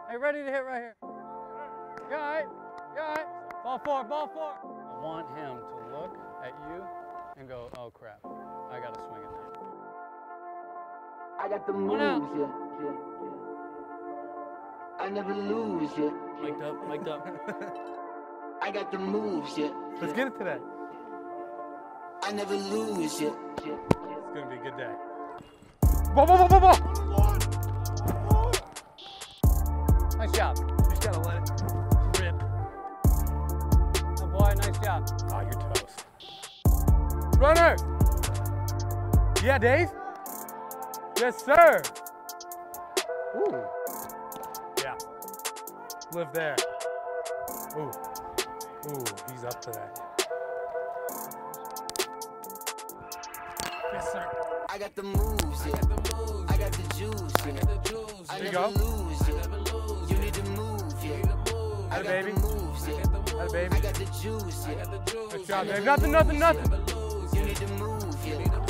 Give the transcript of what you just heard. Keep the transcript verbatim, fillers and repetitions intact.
Are you ready to hit right here? You all right? You all right? Ball four, ball four. I want him to look at you and go, oh crap, I gotta swing it now. I got the moves, yeah, yeah, yeah. I never lose, yeah. Mic'd up, mic'd up. I got the moves, yeah. Let's get it today. I never lose, yeah, yeah. It's gonna be a good day. Ball, ball, ball, ball, ball. Nice job. You just gotta let it rip. Oh boy, nice job. Oh, you're toast. Runner! Yeah, Dave? Yes, sir. Ooh. Yeah. Live there. Ooh. Ooh, he's up to that. Yes, sir. I got the moves, yeah. I got the moves. I got the juice, yeah. I got the juice. I there you never go. lose, yeah. I never lose. You need to move, yeah. You need to move. I got baby. the moves, yeah. I got the moves. Baby. I got the juice, yeah. I got the juice. Good job, baby. Nothing, nothing, nothing. You need to move, yeah.